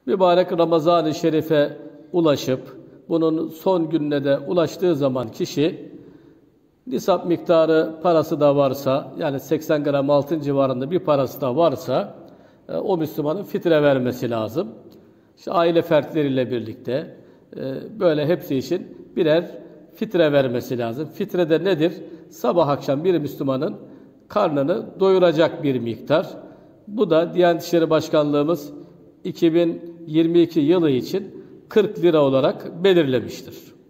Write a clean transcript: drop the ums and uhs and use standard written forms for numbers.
Mübarek Ramazan-ı Şerif'e ulaşıp, bunun son gününe de ulaştığı zaman kişi, nisap miktarı parası da varsa, yani 80 gram altın civarında bir parası da varsa, o Müslümanın fitre vermesi lazım. İşte aile fertleriyle birlikte, böyle hepsi için birer fitre vermesi lazım. Fitre de nedir? Sabah akşam bir Müslümanın karnını doyuracak bir miktar. Bu da Diyanet İşleri Başkanlığımız 2022 yılı için 40 lira olarak belirlemiştir.